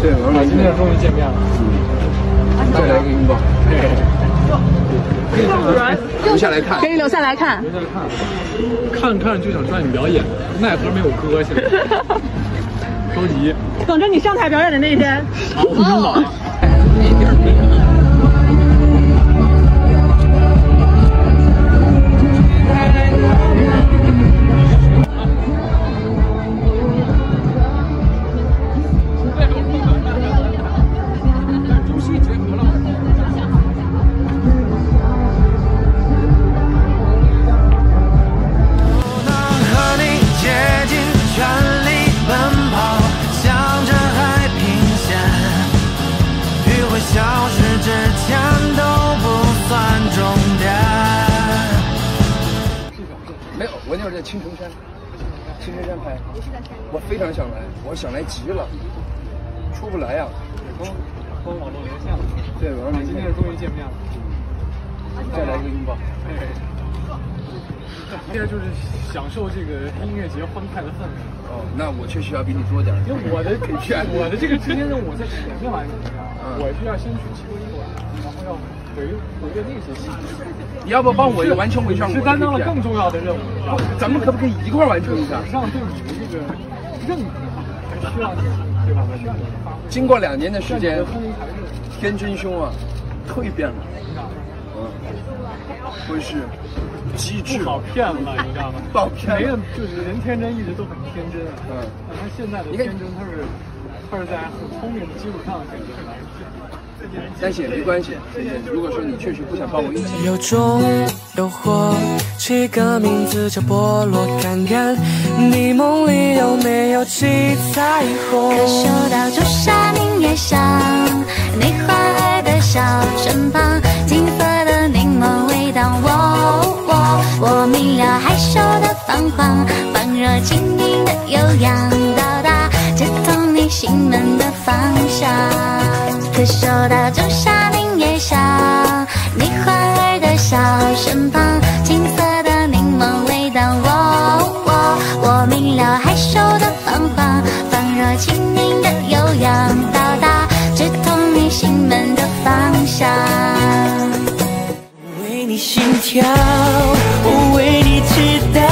对，我们今天终于见面了。再来一个拥抱。留下来看， 可以留下来看。 留下来看，看就想看你表演，奈何没有歌现在。着急。 等着你上台表演的那一天。 我不听了。我那会儿在青城山拍，我非常想来，我想来极了，出不来呀。跟网络连线了。对，网络连线。今天终于见面了。再来一个拥抱。现在就是享受这个音乐节欢快的氛围。哦，那我确实要比你多点，因为我的这个今天任务在前面完成的，我是要先去齐柏林馆，然后要回阅那些戏。你要不帮我完成我上？是担当了更重要的任务，咱们可不可以一块完成一下？上对你的这个认可，还需要你，对吧？经过2年的时间，天真兄啊，蜕变了，会是机智，不好骗了，你知道吗？不好骗，没人就是人天真一直都很天真啊。但他现在的天真，他是在很聪明的基础上天真的。但是也没关系，如果说你确实不想帮我一起， 有种诱惑，取个名字叫菠萝看看，你梦里有没有七彩虹？ 可嗅到朱砂明月香，你花儿的小身旁，金色的柠檬味道，我明了害羞的彷徨，仿若轻盈的悠扬，到达接通你心门的方向。可嗅到朱砂明月香，你花儿的小身旁，金色的柠檬味道，我明了害羞的彷徨，仿若轻盈的悠扬，到达直通你心门的方向。 为你心跳，我为你知道。